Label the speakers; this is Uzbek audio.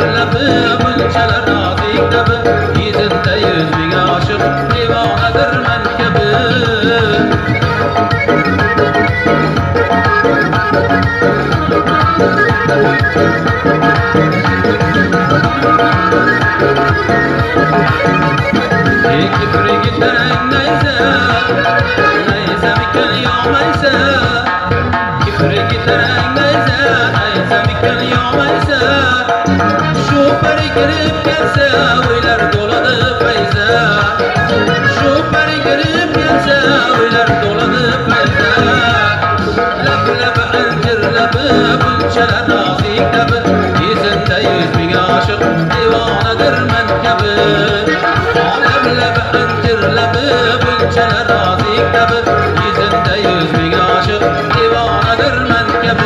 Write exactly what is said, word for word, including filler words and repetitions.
Speaker 1: terlebi bunchalar nozik tabi yuzida yuz ming oshiq devonadir mankabi kipriga tarang nayza nayza mikan yog'maysa kipriga tarang nayza nayza mikan yog'maysa shu pari kirib kelsa o'ylar to'ladi fayza shu pari kirib kelsa o'ylar to'ladi fayza lab labi anjir labi bunchalar nozik tabi yuzida yuz ming oshiq devonadir mankabi lab labi anjir labi bunchalar nozik tabi yuzida yuz ming oshiq devonadir mankabi